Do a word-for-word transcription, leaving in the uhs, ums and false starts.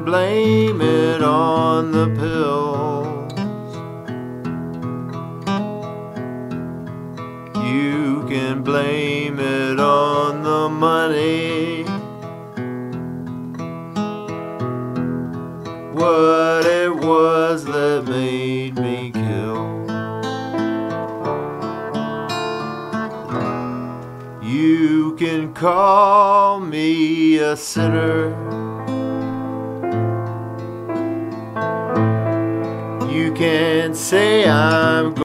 can blame it on the pills. You can blame it on the money. What it was that made me kill. You can call me a sinner. You can say I'm